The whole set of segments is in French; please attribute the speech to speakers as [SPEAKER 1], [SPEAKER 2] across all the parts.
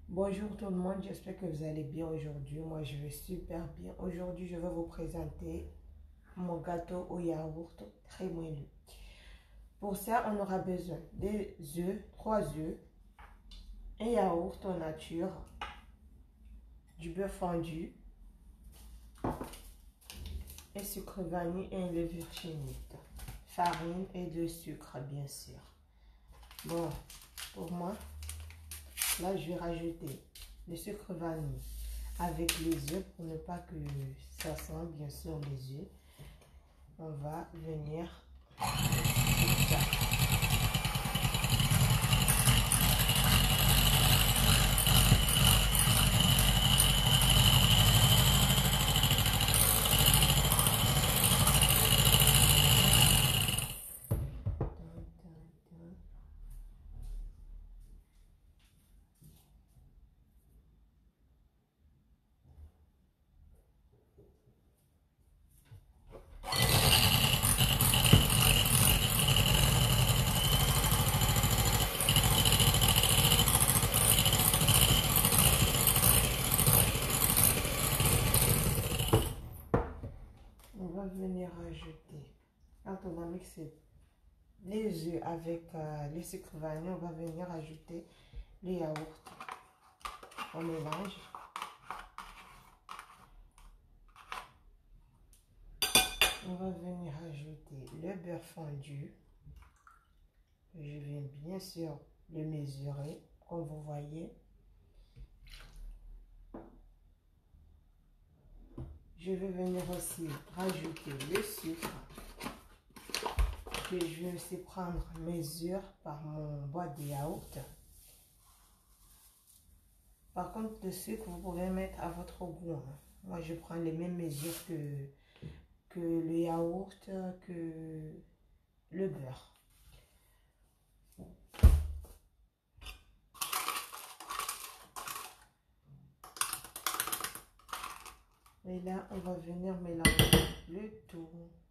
[SPEAKER 1] Bonjour tout le monde, j'espère que vous allez bien aujourd'hui. Moi, je vais super bien. Aujourd'hui, je vais vous présenter mon gâteau au yaourt très moelleux. Pour ça, on aura besoin des œufs, 3 œufs, un yaourt en nature, du beurre fondu, un sucre vanille et une levure chénite, farine et de sucre, bien sûr. Bon, pour moi, là, je vais rajouter le sucre vanille avec les œufs pour ne pas que ça sente bien sûr les œufs. On va venir comme ça. On va venir ajouter, quand on va mixer les œufs avec le sucre vanille, on va venir ajouter le yaourt. On mélange. On va venir ajouter le beurre fondu. Je viens bien sûr le mesurer, comme vous voyez. Je vais venir aussi rajouter le sucre. Que je vais aussi prendre mesure par mon boîte de yaourt. Par contre, le sucre, vous pouvez mettre à votre goût. Moi, je prends les mêmes mesures que le yaourt, que le beurre. Et là, on va venir mélanger le tout.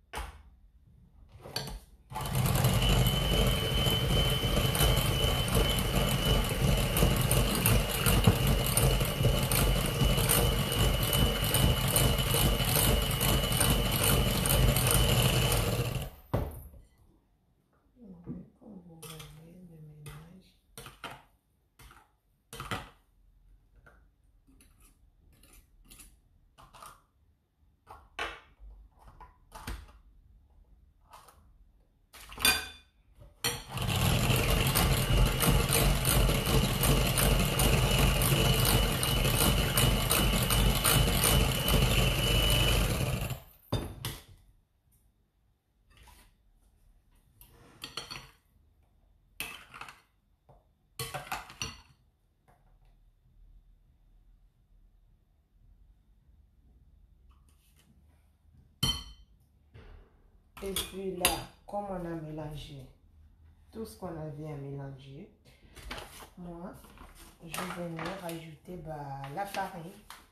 [SPEAKER 1] Et puis là, comme on a mélangé tout ce qu'on avait à mélanger, moi, je vais venir ajouter la farine.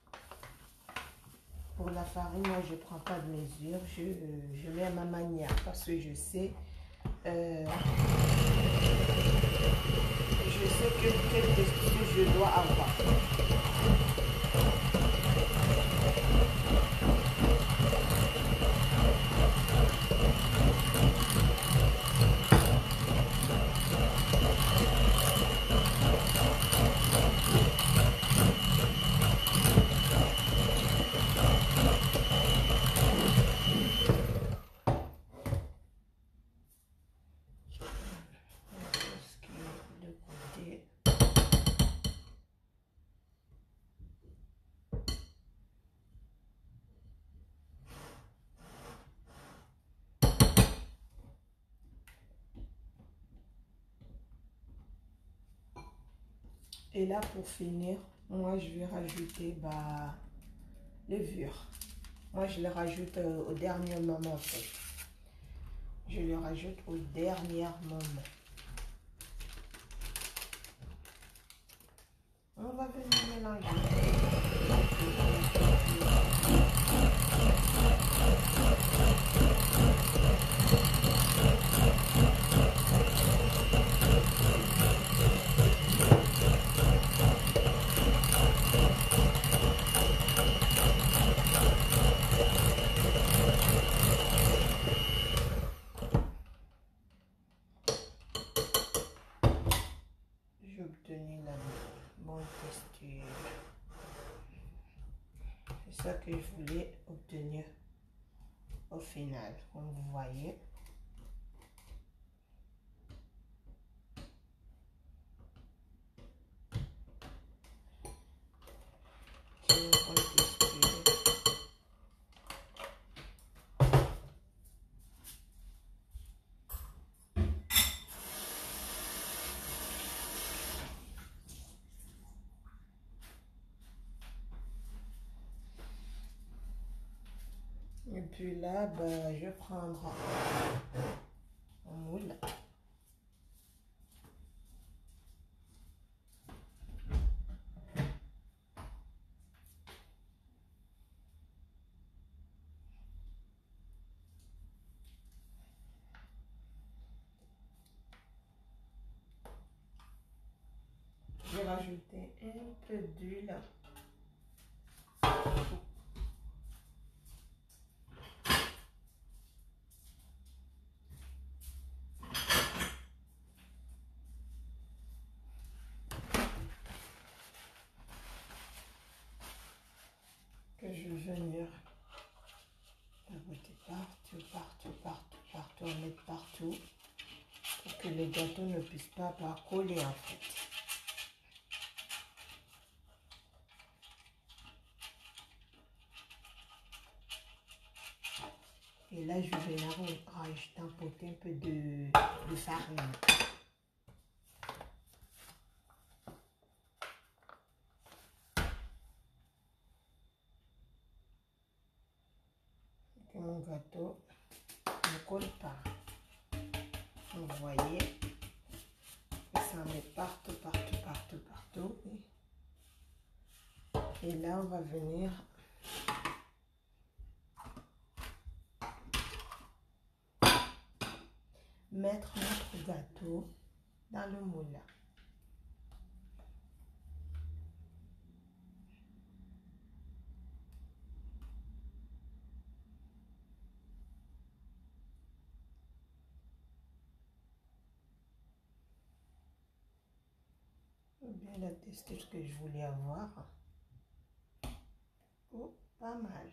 [SPEAKER 1] Pour la farine, moi, je ne prends pas de mesure. Je mets à ma manière parce que je sais que je dois avoir. Et là, pour finir, moi, je vais rajouter levure. Moi, je le rajoute au dernier moment, en fait. Je le rajoute au dernier moment. On va venir mélanger. obtenir la bonne texture. C'est ça que je voulais obtenir au final, comme vous voyez. Une bonne texture. Et puis là, ben, je vais prendre un moule. Je vais rajouter un peu d'huile. Que je vais venir tapoter partout, en mettre partout, pour que le gâteau ne puisse pas coller en fait. Et là, je vais rajouter un peu de farine. Que mon gâteau ne colle pas. Vous voyez, ça met partout. Et là, on va venir mettre notre gâteau dans le moule. Bien la texture que je voulais avoir. Oh, pas mal.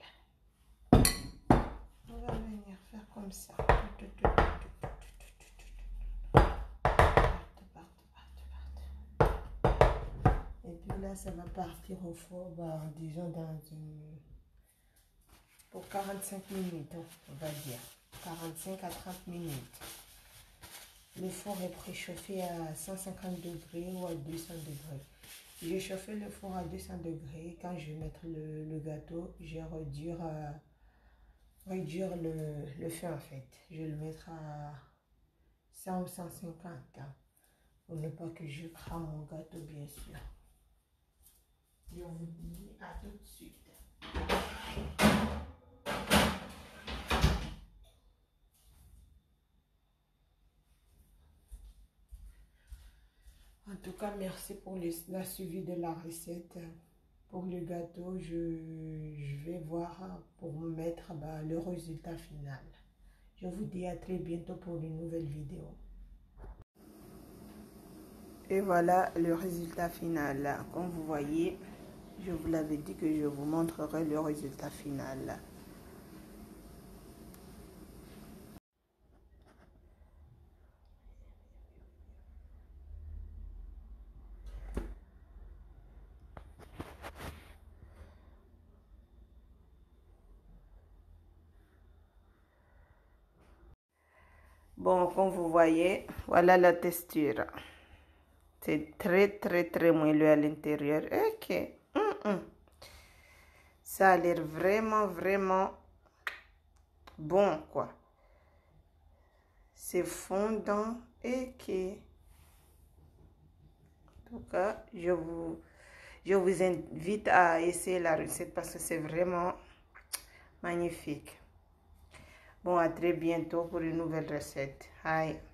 [SPEAKER 1] On va venir faire comme ça. Et puis là, ça va partir au four, bah, disons pour 45 minutes, on va dire. 45 à 30 minutes. Le four est préchauffé à 150 degrés ou à 200 degrés. J'ai chauffé le four à 200 degrés. Quand je vais mettre le gâteau, je vais réduire le feu en fait. Je vais le mettre à 100 ou 150. Pour ne pas que je crame mon gâteau, bien sûr. Je vous dis à tout de suite. En tout cas, merci pour la suivi de la recette. Pour le gâteau, je vais voir pour me mettre le résultat final. Je vous dis à très bientôt pour une nouvelle vidéo. Et voilà le résultat final. Comme vous voyez, je vous l'avais dit que je vous montrerai le résultat final. Bon, comme vous voyez, voilà la texture. C'est très moelleux à l'intérieur. Ok. Ça a l'air vraiment bon, quoi. C'est fondant. Ok. En tout cas, je vous invite à essayer la recette parce que c'est vraiment magnifique. Bon, à très bientôt pour une nouvelle recette. Bye.